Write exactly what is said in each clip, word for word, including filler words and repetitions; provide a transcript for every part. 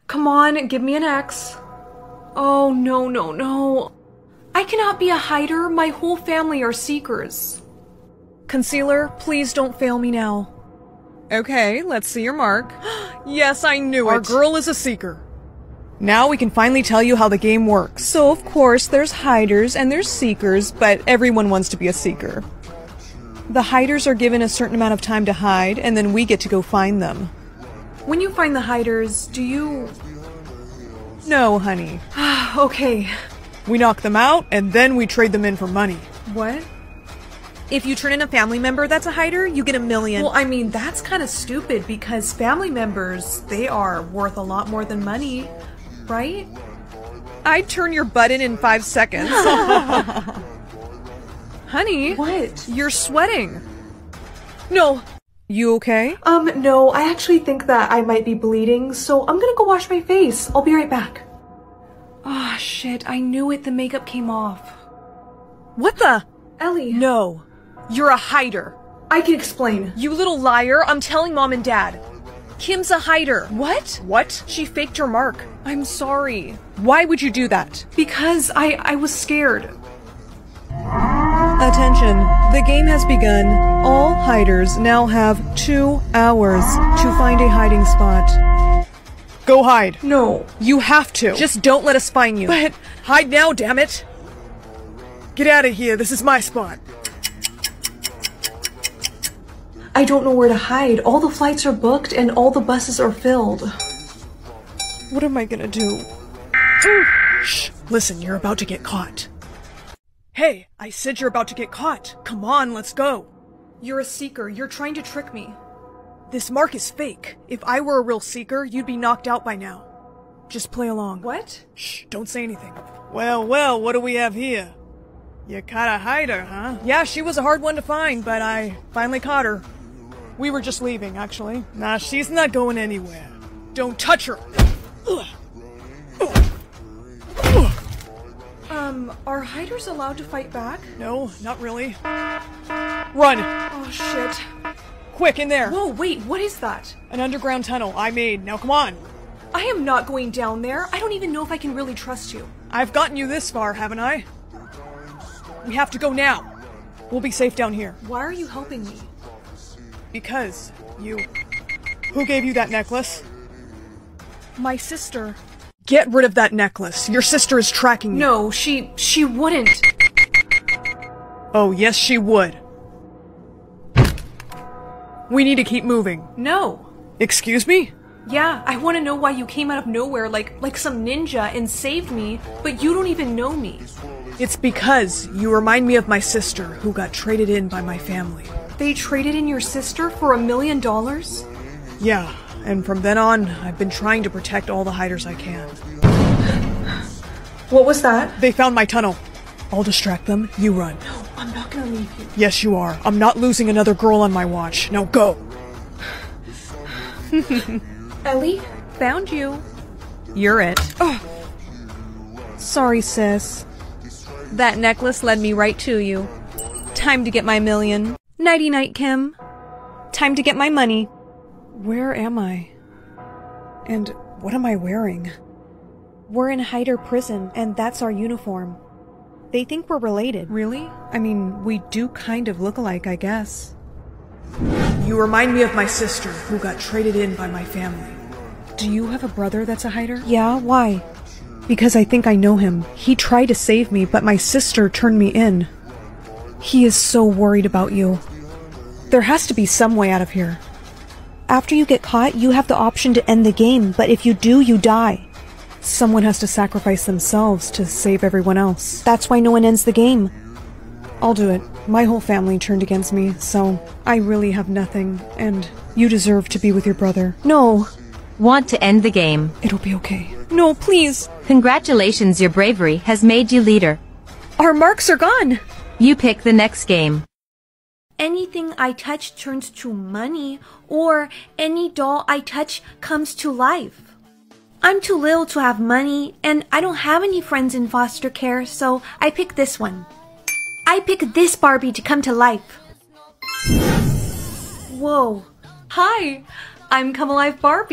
Come on, give me an X. Oh, no, no, no. I cannot be a hider. My whole family are seekers. Concealer, please don't fail me now. Okay, let's see your mark. Yes, I knew it. Our girl is a seeker. Now we can finally tell you how the game works. So, of course, there's hiders and there's seekers, but everyone wants to be a seeker. The hiders are given a certain amount of time to hide, and then we get to go find them. When you find the hiders, do you... No, honey. Okay. We knock them out, and then we trade them in for money. What? If you turn in a family member that's a hider, you get a million. Well, I mean, that's kind of stupid because family members, they are worth a lot more than money, right? I'd turn your butt in in five seconds. Honey. What? You're sweating. No. You okay? Um, no, I actually think that I might be bleeding, so I'm gonna go wash my face. I'll be right back. Ah, oh, shit, I knew it. The makeup came off. What the? Ellie. No. You're a hider. I can explain. You little liar. I'm telling Mom and Dad. Kim's a hider. What? What? She faked her mark. I'm sorry. Why would you do that? Because I, I was scared. Attention. The game has begun. All hiders now have two hours to find a hiding spot. Go hide. No. You have to. Just don't let us find you. But hide now, damn it. Get out of here. This is my spot. I don't know where to hide. All the flights are booked and all the buses are filled. What am I gonna do? Shh. Listen, you're about to get caught. Hey, I said you're about to get caught. Come on, let's go. You're a seeker. You're trying to trick me. This mark is fake. If I were a real seeker, you'd be knocked out by now. Just play along. What? Shh, don't say anything. Well, well, what do we have here? You caught a hider, huh? Yeah, she was a hard one to find, but I finally caught her. We were just leaving, actually. Nah, she's not going anywhere. Don't touch her! Ugh. Ugh. Ugh. Um, are hiders allowed to fight back? No, not really. Run! Oh, shit. Quick, in there! Whoa, wait, what is that? An underground tunnel I made. Now come on! I am not going down there. I don't even know if I can really trust you. I've gotten you this far, haven't I? We have to go now. We'll be safe down here. Why are you helping me? Because you... Who gave you that necklace? My sister. Get rid of that necklace. Your sister is tracking you. No, she... she wouldn't. Oh, yes she would. We need to keep moving. No. Excuse me? Yeah, I want to know why you came out of nowhere like, like some ninja and saved me, but you don't even know me. It's because you remind me of my sister who got traded in by my family. They traded in your sister for a million dollars? Yeah, and from then on, I've been trying to protect all the hiders I can. What was that? They found my tunnel. I'll distract them, you run. No, I'm not gonna leave you. Yes, you are. I'm not losing another girl on my watch. Now go! Ellie? Found you. You're it. Oh. Sorry, sis. That necklace led me right to you. Time to get my million. Nighty-night, Kim. Time to get my money. Where am I? And what am I wearing? We're in hider prison, and that's our uniform. They think we're related. Really? I mean, we do kind of look alike, I guess. You remind me of my sister, who got traded in by my family. Do you have a brother that's a hider? Yeah, why? Because I think I know him. He tried to save me, but my sister turned me in. He is so worried about you. There has to be some way out of here. After you get caught, you have the option to end the game, but if you do, you die. Someone has to sacrifice themselves to save everyone else. That's why no one ends the game. I'll do it. My whole family turned against me, so I really have nothing, and you deserve to be with your brother. No. Want to end the game? It'll be okay. No, please. Congratulations, your bravery has made you leader. Our marks are gone. You pick the next game. Anything I touch turns to money, or any doll I touch comes to life. I'm too little to have money, and I don't have any friends in foster care, so I pick this one. I pick this Barbie to come to life. Whoa. Hi, I'm Come Alive Barbie.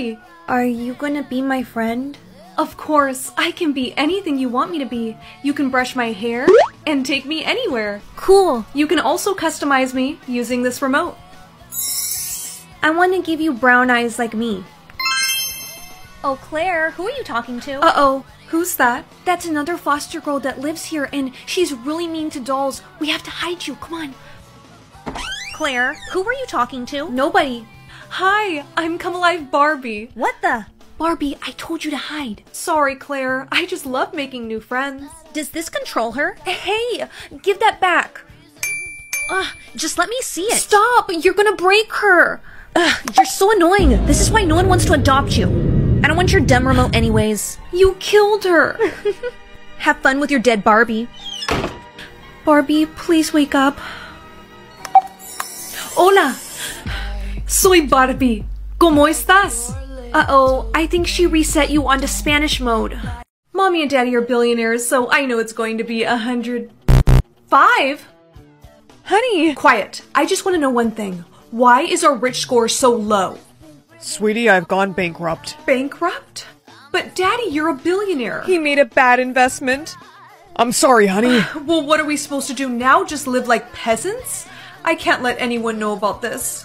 Are you gonna be my friend? Of course, I can be anything you want me to be. You can brush my hair and take me anywhere. Cool. You can also customize me using this remote. I want to give you brown eyes like me. Oh, Claire, who are you talking to? Uh-oh, who's that? That's another foster girl that lives here, and she's really mean to dolls. We have to hide you. Come on. Claire, who were you talking to? Nobody. Hi, I'm Come Alive Barbie. What the? Barbie, I told you to hide. Sorry, Claire. I just love making new friends. Does this control her? Hey, give that back. Ugh, just let me see it. Stop! You're gonna break her. Ugh, you're so annoying. This is why no one wants to adopt you. I don't want your dumb remote anyways. You killed her. Have fun with your dead Barbie. Barbie, please wake up. Hola. Soy Barbie. ¿Cómo estás? Uh-oh, I think she reset you onto Spanish mode. Mommy and Daddy are billionaires, so I know it's going to be a hundred... Five? Honey! Quiet. I just want to know one thing. Why is our rich score so low? Sweetie, I've gone bankrupt. Bankrupt? But Daddy, you're a billionaire. He made a bad investment. I'm sorry, honey. Well, what are we supposed to do now? Just live like peasants? I can't let anyone know about this.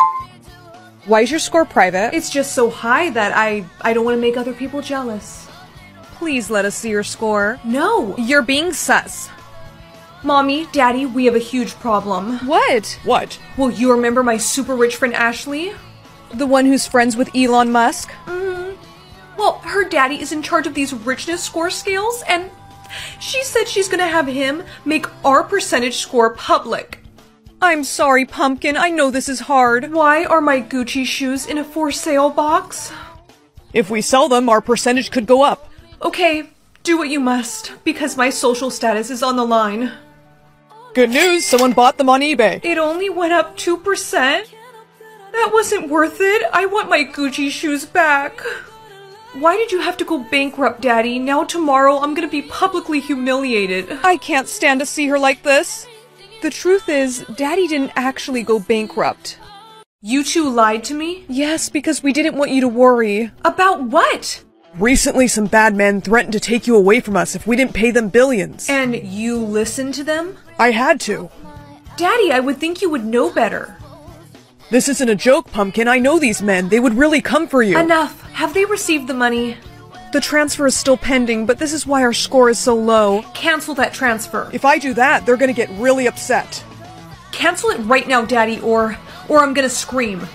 Why is your score private? It's just so high that I, I don't want to make other people jealous. Please let us see your score. No. You're being sus. Mommy, Daddy, we have a huge problem. What? What? Well, you remember my super rich friend Ashley? The one who's friends with Elon Musk? Mm-hmm. Well, her daddy is in charge of these richness score scales, and she said she's gonna have him make our percentage score public. I'm sorry, Pumpkin. I know this is hard. Why are my Gucci shoes in a for sale box? If we sell them, our percentage could go up. Okay, do what you must, because my social status is on the line. Good news, someone bought them on eBay. It only went up two percent? That wasn't worth it. I want my Gucci shoes back. Why did you have to go bankrupt, Daddy? Now tomorrow I'm gonna be publicly humiliated. I can't stand to see her like this. The truth is, Daddy didn't actually go bankrupt. You two lied to me? Yes, because we didn't want you to worry. About what? Recently, some bad men threatened to take you away from us if we didn't pay them billions. And you listened to them? I had to. Daddy, I would think you would know better. This isn't a joke, Pumpkin. I know these men. They would really come for you. Enough. Have they received the money? The transfer is still pending, but this is why our score is so low. Cancel that transfer. If I do that, they're gonna get really upset. Cancel it right now, Daddy, or... or I'm gonna scream.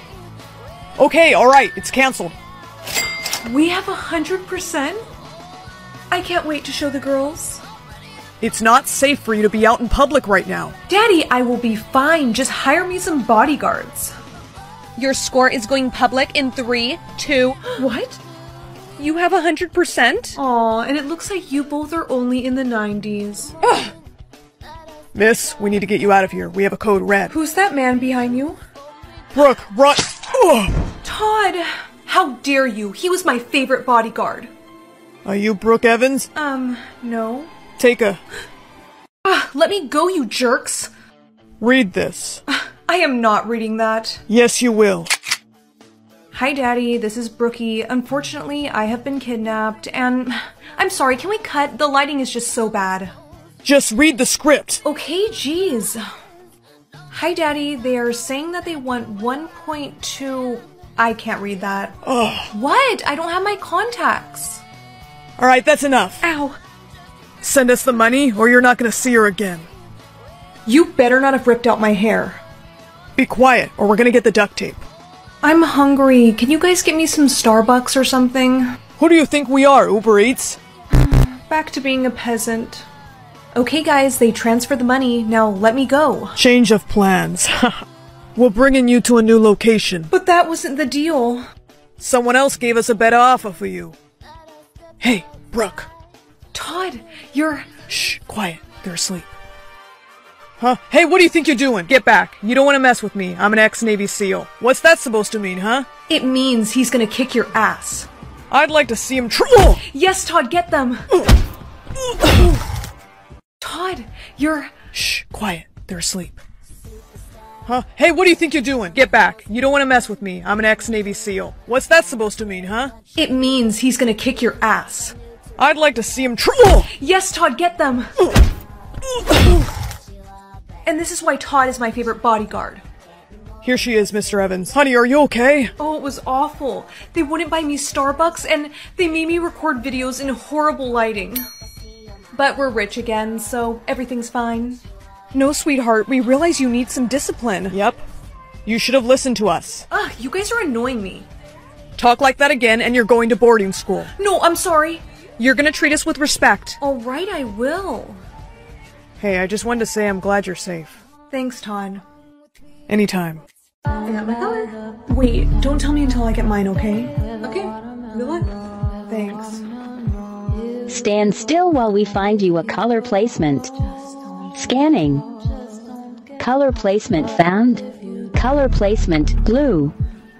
Okay, alright, it's canceled. We have a hundred percent? I can't wait to show the girls. It's not safe for you to be out in public right now. Daddy, I will be fine. Just hire me some bodyguards. Your score is going public in three, two... What? You have a hundred percent? Aw, and it looks like you both are only in the nineties. Ugh. Miss, we need to get you out of here. We have a code red. Who's that man behind you? Brooke, run! Ugh. Todd! How dare you? He was my favorite bodyguard. Are you Brooke Evans? Um, no. Take a... Ah, let me go, you jerks! Read this. I am not reading that. Yes, you will. Hi, Daddy. This is Brookie. Unfortunately, I have been kidnapped, and... I'm sorry, can we cut? The lighting is just so bad. Just read the script. Okay, jeez. Hi, Daddy. They are saying that they want one point two... I can't read that. Ugh. What? I don't have my contacts. Alright, that's enough. Ow. Send us the money, or you're not gonna see her again. You better not have ripped out my hair. Be quiet, or we're gonna get the duct tape. I'm hungry. Can you guys get me some Starbucks or something? Who do you think we are, Uber Eats? Back to being a peasant. Okay, guys, they transferred the money. Now let me go. Change of plans. We're bringing you to a new location. But that wasn't the deal. Someone else gave us a better offer for you. Hey, Brooke. Todd, you're... Shh, quiet. They're asleep. Huh? Hey, what do you think you're doing? Get back. You don't want to mess with me. I'm an ex-Navy SEAL. What's that supposed to mean, huh? It means he's gonna kick your ass. I'd like to see him tr- oh! Yes, Todd, get them. Todd, you're... Shh, quiet. They're asleep. Huh? Hey, what do you think you're doing? Get back. You don't want to mess with me. I'm an ex-Navy SEAL. What's that supposed to mean, huh? It means he's gonna kick your ass. I'd like to see him tr- oh! Yes, Todd, get them! And this is why Todd is my favorite bodyguard. Here she is, Mister Evans. Honey, are you okay? Oh, it was awful. They wouldn't buy me Starbucks, and they made me record videos in horrible lighting. But we're rich again, so everything's fine. No, sweetheart, we realize you need some discipline. Yep. You should have listened to us. Ugh, you guys are annoying me. Talk like that again and you're going to boarding school. No, I'm sorry. You're gonna treat us with respect. Alright, I will. Hey, I just wanted to say I'm glad you're safe. Thanks, Todd. Anytime. I got my color. Wait, don't tell me until I get mine, okay? Okay, good luck. Thanks. Stand still while we find you a color placement. Scanning. Color placement found. Color placement blue.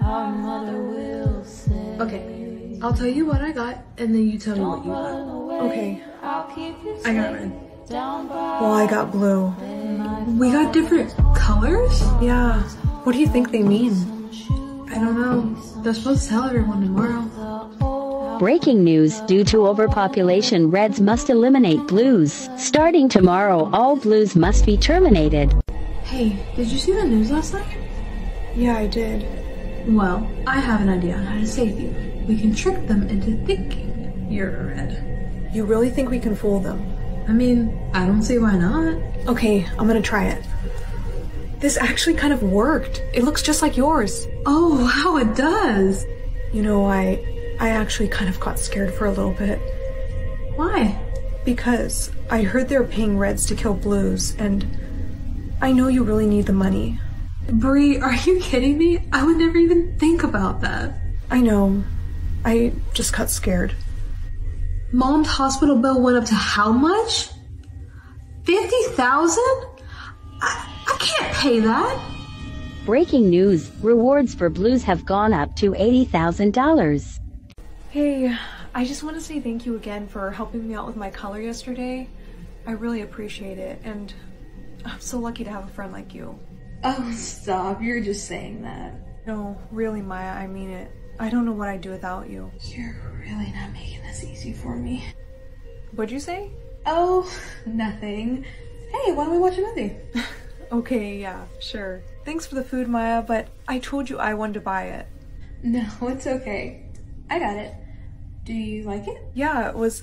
Okay, I'll tell you what I got, and then you tell me what you got. Okay. I got red. Well, I got blue. We got different colors? Yeah. What do you think they mean? I don't know. They're supposed to tell everyone tomorrow. Breaking news, due to overpopulation, reds must eliminate blues. Starting tomorrow, all blues must be terminated. Hey, did you see the news last night? Yeah, I did. Well, I have an idea on how to save you. We can trick them into thinking you're a red. You really think we can fool them? I mean, I don't see why not. Okay, I'm gonna try it. This actually kind of worked. It looks just like yours. Oh, wow, it does. You know, I I actually kind of got scared for a little bit. Why? Because I heard they're paying reds to kill blues, and I know you really need the money. Bree, are you kidding me? I would never even think about that. I know. I just got scared. Mom's hospital bill went up to how much? fifty thousand? I, I can't pay that. Breaking news, rewards for blues have gone up to eighty thousand dollars. Hey, I just want to say thank you again for helping me out with my color yesterday. I really appreciate it, and I'm so lucky to have a friend like you. Oh, stop. You're just saying that. No, really, Maya, I mean it. I don't know what I'd do without you. You're really not making this easy for me. What'd you say? Oh, nothing. Hey, why don't we watch a movie? Okay, yeah, sure. Thanks for the food, Maya, but I told you I wanted to buy it. No, it's okay. I got it. Do you like it? Yeah, it was...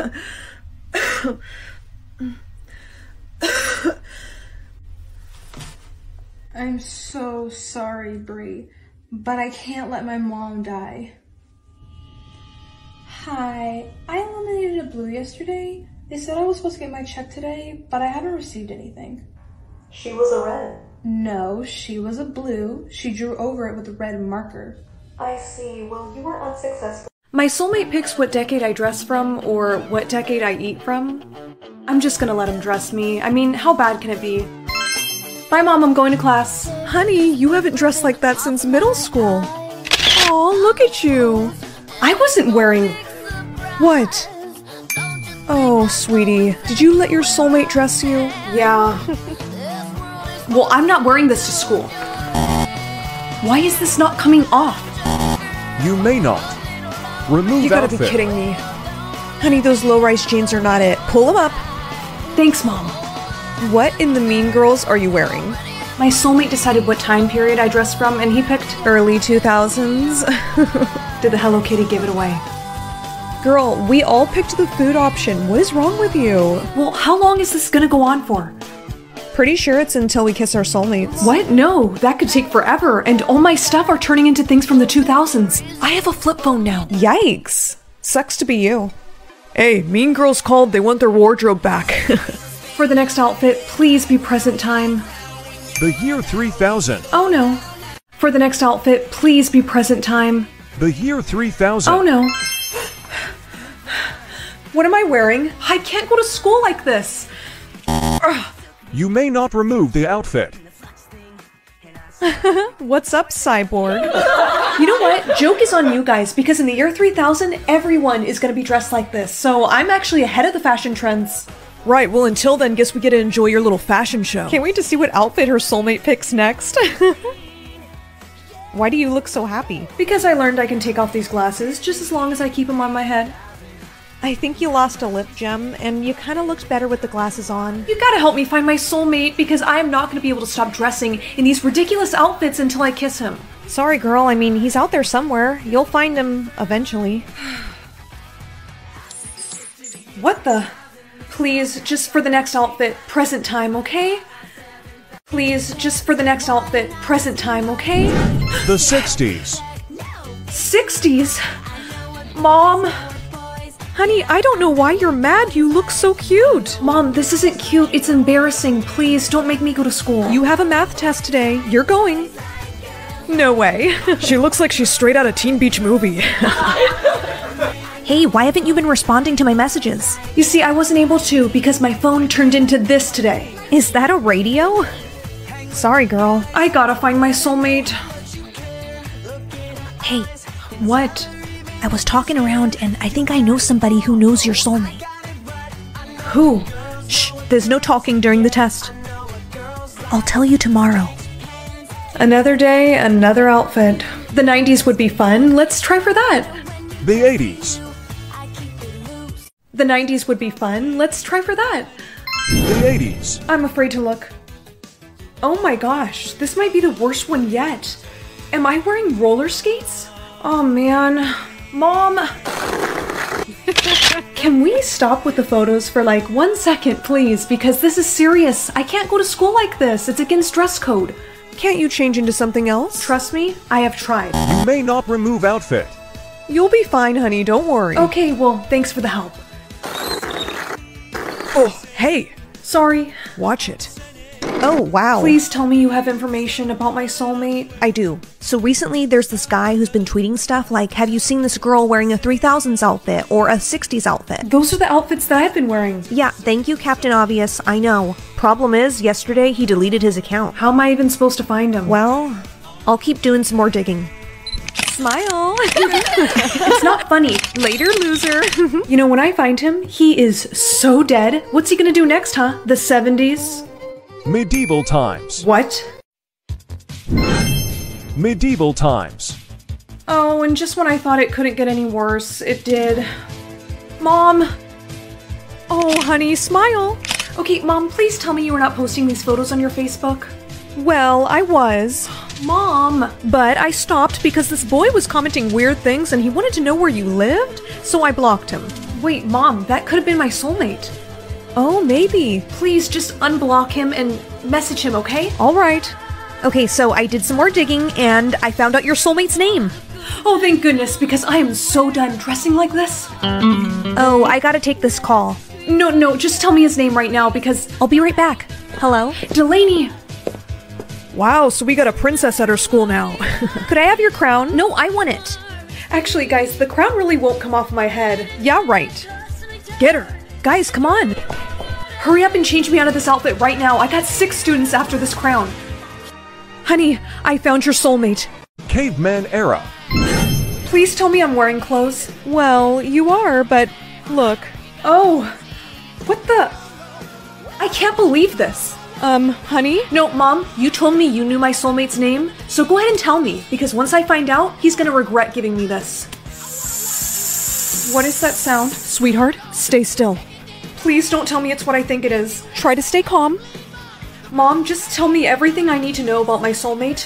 I'm so sorry, Bree, but I can't let my mom die. Hi, I eliminated a blue yesterday. They said I was supposed to get my check today, but I haven't received anything. She was a red. No, she was a blue. She drew over it with a red marker. I see. Well, you were unsuccessful. My soulmate picks what decade I dress from, or what decade I eat from. I'm just gonna let him dress me. I mean, how bad can it be? Bye, Mom, I'm going to class. Honey, you haven't dressed like that since middle school. Aw, look at you. I wasn't wearing... What? Oh, sweetie, did you let your soulmate dress you? Yeah. Well, I'm not wearing this to school. Why is this not coming off? You may not. Remove You gotta outfit. be kidding me. Honey, those low-rise jeans are not it. Pull them up. Thanks, Mom. What in the Mean Girls are you wearing? My soulmate decided what time period I dress from, and he picked... Early two thousands? Did the Hello Kitty give it away? Girl, we all picked the food option. What is wrong with you? Well, how long is this gonna go on for? Pretty sure it's until we kiss our soulmates. What? No, that could take forever, and all my stuff are turning into things from the two thousands. I have a flip phone now. Yikes. Sucks to be you. Hey, Mean Girls called. They want their wardrobe back. For the next outfit, please be present time. The year three thousand. Oh no. For the next outfit, please be present time. The year three thousand. Oh no. What am I wearing? I can't go to school like this. You may not remove the outfit. What's up, Cyborg? You know what? Joke is on you guys, because in the year three thousand, everyone is gonna be dressed like this, so I'm actually ahead of the fashion trends. Right, well until then, guess we get to enjoy your little fashion show. Can't wait to see what outfit her soulmate picks next. Why do you look so happy? Because I learned I can take off these glasses just as long as I keep them on my head. I think you lost a lip gem, and you kind of looked better with the glasses on. You gotta help me find my soulmate, because I am not gonna be able to stop dressing in these ridiculous outfits until I kiss him. Sorry, girl. I mean, he's out there somewhere. You'll find him eventually. What the? Please, just for the next outfit, present time, okay? Please, just for the next outfit, present time, okay? The sixties. sixties? Mom? Honey, I don't know why you're mad. You look so cute. Mom, this isn't cute. It's embarrassing. Please, don't make me go to school. You have a math test today. You're going. No way. She looks like she's straight out of Teen Beach Movie. Hey, why haven't you been responding to my messages? You see, I wasn't able to because my phone turned into this today. Is that a radio? Sorry, girl. I gotta find my soulmate. Hey. What? I was talking around and I think I know somebody who knows your soulmate. Who? Shh, there's no talking during the test. I'll tell you tomorrow. Another day, another outfit. The nineties would be fun. Let's try for that. The eighties. The nineties would be fun. Let's try for that. The eighties. I'm afraid to look. Oh my gosh, this might be the worst one yet. Am I wearing roller skates? Oh man. Mom! Can we stop with the photos for like one second, please? Because this is serious. I can't go to school like this. It's against dress code. Can't you change into something else? Trust me, I have tried. You may not remove outfit. You'll be fine, honey. Don't worry. Okay, well, thanks for the help. Oh, hey. Sorry. Watch it. Oh, wow. Please tell me you have information about my soulmate. I do. So recently there's this guy who's been tweeting stuff like, have you seen this girl wearing a three thousands outfit or a sixties outfit? Those are the outfits that I've been wearing. Yeah, thank you, Captain Obvious. I know. Problem is, yesterday he deleted his account. How am I even supposed to find him? Well, I'll keep doing some more digging. Smile. It's not funny. Later, loser. You know, when I find him, he is so dead. What's he gonna do next, huh? The seventies? Medieval times. What? Medieval times. Oh, and just when I thought it couldn't get any worse, it did. Mom! Oh, honey, smile. Okay, Mom, please tell me you were not posting these photos on your Facebook. Well, I was. Mom! But I stopped because this boy was commenting weird things and he wanted to know where you lived, so I blocked him. Wait, Mom, that could have been my soulmate. Oh, maybe. Please just unblock him and message him, okay? Alright. Okay, so I did some more digging and I found out your soulmate's name. Oh, thank goodness, because I am so done dressing like this. Oh, I gotta take this call. No, no, just tell me his name right now because I'll be right back. Hello? Delaney! Wow, so we got a princess at our school now. Could I have your crown? No, I want it. Actually, guys, the crown really won't come off my head. Yeah, right. Get her. Guys, come on. Hurry up and change me out of this outfit right now. I got six students after this crown. Honey, I found your soulmate. Caveman era. Please tell me I'm wearing clothes. Well, you are, but look. Oh, what the? I can't believe this. Um, honey? No, Mom, you told me you knew my soulmate's name, so go ahead and tell me, because once I find out, he's gonna regret giving me this. What is that sound? Sweetheart, stay still. Please don't tell me it's what I think it is. Try to stay calm. Mom, just tell me everything I need to know about my soulmate.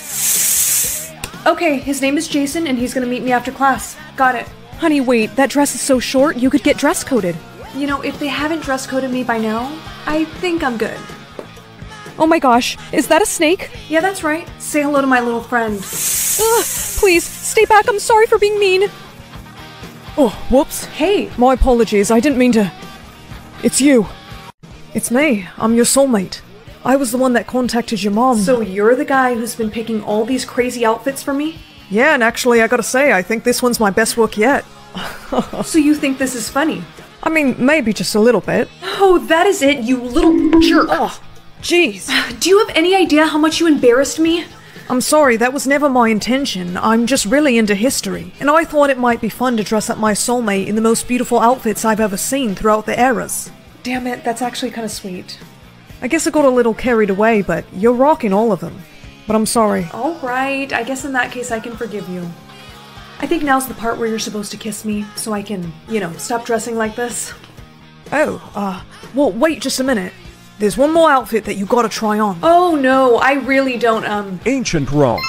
Okay, his name is Jason and he's gonna meet me after class. Got it. Honey, wait, that dress is so short, you could get dress coded. You know, if they haven't dress coded me by now, I think I'm good. Oh my gosh, is that a snake? Yeah, that's right. Say hello to my little friend. Ugh, please, stay back, I'm sorry for being mean. Oh, whoops. Hey. My apologies, I didn't mean to... It's you. It's me, I'm your soulmate. I was the one that contacted your mom. So you're the guy who's been picking all these crazy outfits for me? Yeah, and actually I gotta say, I think this one's my best work yet. So you think this is funny? I mean, maybe just a little bit. Oh, that is it, you little jerk. Oh, jeez. Do you have any idea how much you embarrassed me? I'm sorry, that was never my intention. I'm just really into history, and I thought it might be fun to dress up my soulmate in the most beautiful outfits I've ever seen throughout the eras. Damn it, that's actually kind of sweet. I guess I got a little carried away, but you're rocking all of them. But I'm sorry. Alright, I guess in that case I can forgive you. I think now's the part where you're supposed to kiss me, so I can, you know, stop dressing like this. Oh, uh, well, wait just a minute. There's one more outfit that you gotta try on. Oh no, I really don't, um... Ancient Rome.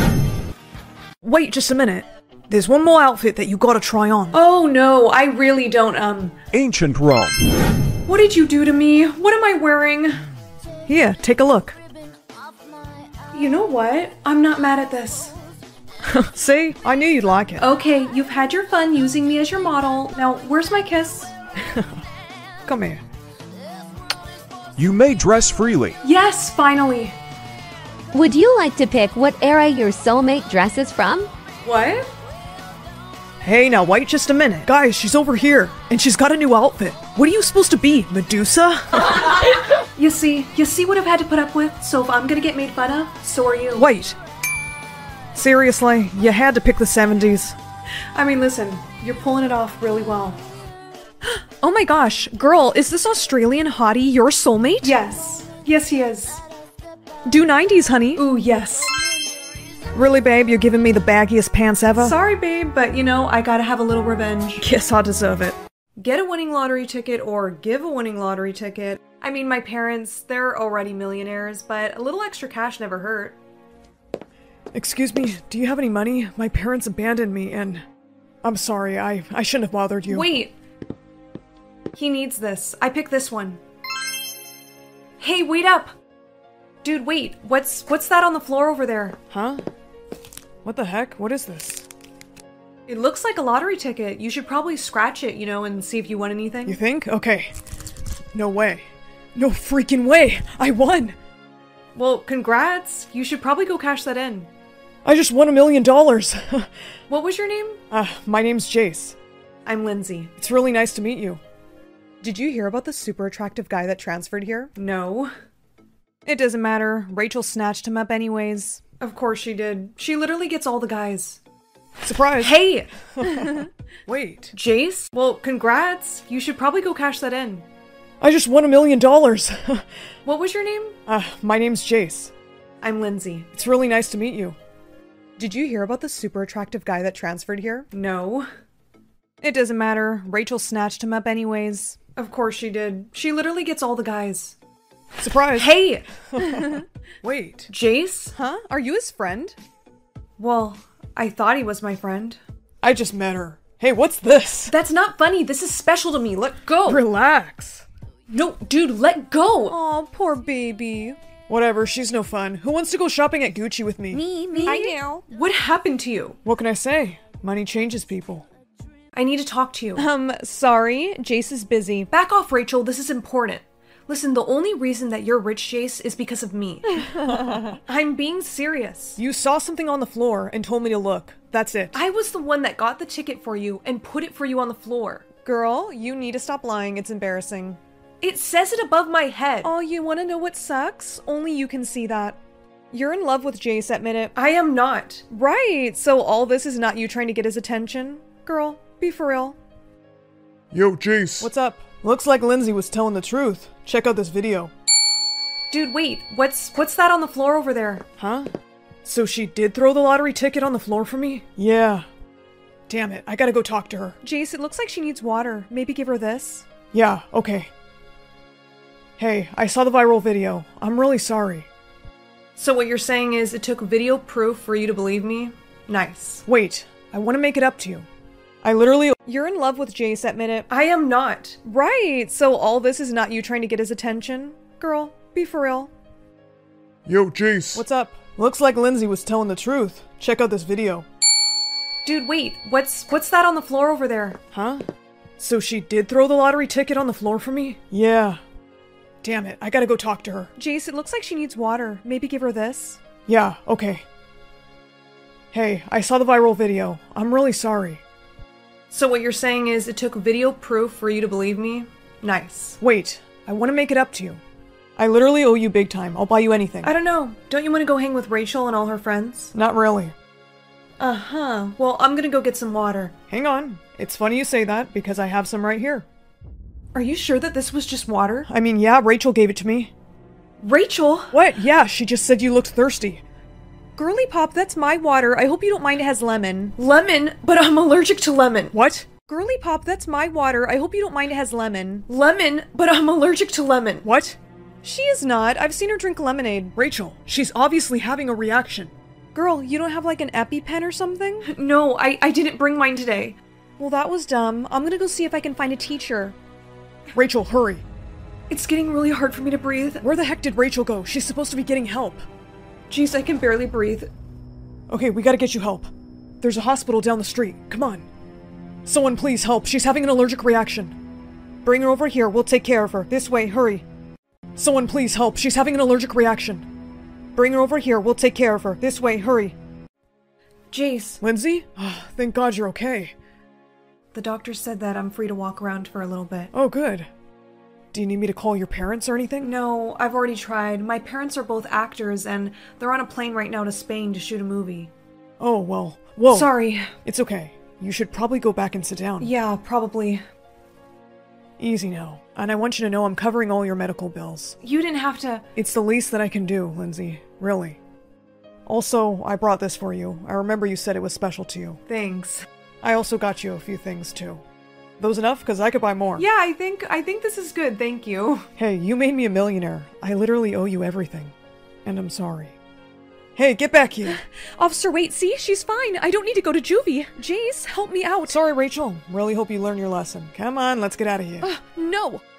Wait just a minute. There's one more outfit that you gotta try on. Oh no, I really don't, um... Ancient Rome. What did you do to me? What am I wearing? Here, take a look. You know what? I'm not mad at this. See? I knew you'd like it. Okay, you've had your fun using me as your model. Now, where's my kiss? Come here. You may dress freely. Yes, finally. Would you like to pick what era your soulmate dresses from? What? Hey, now wait just a minute. Guys, she's over here, and she's got a new outfit. What are you supposed to be, Medusa? You see, you see what I've had to put up with? So if I'm gonna get made fun of, so are you. Wait. Seriously, you had to pick the seventies. I mean, listen, you're pulling it off really well. Oh my gosh, girl, is this Australian hottie your soulmate? Yes. Yes, he is. Do nineties, honey. Ooh, yes. Really, babe, you're giving me the baggiest pants ever? Sorry, babe, but you know, I gotta have a little revenge. Guess I deserve it. Get a winning lottery ticket or give a winning lottery ticket. I mean, my parents, they're already millionaires, but a little extra cash never hurt. Excuse me, do you have any money? My parents abandoned me and... I'm sorry, I, I shouldn't have bothered you. Wait! He needs this. I picked this one. Hey, wait up! Dude, wait, what's what's that on the floor over there? Huh? What the heck? What is this? It looks like a lottery ticket. You should probably scratch it, you know, and see if you won anything. You think? Okay. No way. No freaking way! I won! Well, congrats. You should probably go cash that in. I just won a million dollars! What was your name? Uh, my name's Jace. I'm Lindsay. It's really nice to meet you. Did you hear about the super attractive guy that transferred here? No. It doesn't matter. Rachel snatched him up anyways. Of course she did. She literally gets all the guys. Surprise! Hey! Wait. Jace? Well, congrats. You should probably go cash that in. I just won a million dollars! What was your name? Uh, my name's Jace. I'm Lindsay. It's really nice to meet you. Did you hear about the super attractive guy that transferred here? No. It doesn't matter. Rachel snatched him up anyways. Of course she did. She literally gets all the guys. Surprise! Hey! Wait. Jace? Huh? Are you his friend? Well, I thought he was my friend. I just met her. Hey, what's this? That's not funny. This is special to me. Let go. Relax. No, dude, let go. Aw, poor baby. Whatever, she's no fun. Who wants to go shopping at Gucci with me? Me, me. I know. What happened to you? What can I say? Money changes people. I need to talk to you. Um, sorry. Jace is busy. Back off, Rachel. This is important. Listen, the only reason that you're rich, Jace, is because of me. I'm being serious. You saw something on the floor and told me to look. That's it. I was the one that got the ticket for you and put it for you on the floor. Girl, you need to stop lying. It's embarrassing. It says it above my head. Oh, you want to know what sucks? Only you can see that. You're in love with Jace, admit it. I am not. Right, so all this is not you trying to get his attention? Girl, be for real. Yo, Jace. What's up? Looks like Lindsay was telling the truth. Check out this video. Dude, wait. What's what's that on the floor over there? Huh? So she did throw the lottery ticket on the floor for me? Yeah. Damn it, I gotta go talk to her. Jace, it looks like she needs water. Maybe give her this? Yeah, okay. Hey, I saw the viral video. I'm really sorry. So what you're saying is it took video proof for you to believe me? Nice. Wait, I want to make it up to you. I literally- You're in love with Jace, admit it. I am not. Right, so all this is not you trying to get his attention? Girl, be for real. Yo, Jace. What's up? Looks like Lindsay was telling the truth. Check out this video. Dude, wait. What's what's that on the floor over there? Huh? So she did throw the lottery ticket on the floor for me? Yeah. Damn it, I gotta go talk to her. Jace, it looks like she needs water. Maybe give her this? Yeah, okay. Hey, I saw the viral video. I'm really sorry. So what you're saying is it took video proof for you to believe me? Nice. Wait, I want to make it up to you. I literally owe you big time. I'll buy you anything. I don't know. Don't you want to go hang with Rachel and all her friends? Not really. Uh-huh. Well, I'm gonna go get some water. Hang on. It's funny you say that because I have some right here. Are you sure that this was just water? I mean, yeah, Rachel gave it to me. Rachel? What? Yeah, she just said you looked thirsty. Girly Pop, that's my water. I hope you don't mind it has lemon. Lemon? But I'm allergic to lemon. What? Girly Pop, that's my water. I hope you don't mind it has lemon. Lemon? But I'm allergic to lemon. What? She is not. I've seen her drink lemonade. Rachel, she's obviously having a reaction. Girl, you don't have like an EpiPen or something? No, I, I didn't bring mine today. Well, that was dumb. I'm gonna go see if I can find a teacher. Rachel, hurry. It's getting really hard for me to breathe. Where the heck did Rachel go? She's supposed to be getting help. Jeez, I can barely breathe. Okay, we gotta get you help. There's a hospital down the street. Come on. Someone please help. She's having an allergic reaction. Bring her over here. We'll take care of her. This way, hurry. Someone please help. She's having an allergic reaction. Bring her over here. We'll take care of her. This way, hurry. Jace. Lindsay? Oh, thank God you're okay. The doctor said that I'm free to walk around for a little bit. Oh, good. Do you need me to call your parents or anything? No, I've already tried. My parents are both actors, and they're on a plane right now to Spain to shoot a movie. Oh, well, whoa. Sorry. It's okay. You should probably go back and sit down. Yeah, probably. Easy now. And I want you to know I'm covering all your medical bills. You didn't have to... It's the least that I can do, Lindsay. Really. Also, I brought this for you. I remember you said it was special to you. Thanks. I also got you a few things, too. Those enough? Because I could buy more. Yeah, I think I think this is good, thank you. Hey, you made me a millionaire. I literally owe you everything. And I'm sorry. Hey, get back here! Officer, wait, see? She's fine. I don't need to go to juvie. Jace, help me out. Sorry, Rachel. Really hope you learn your lesson. Come on, let's get out of here. Uh, no!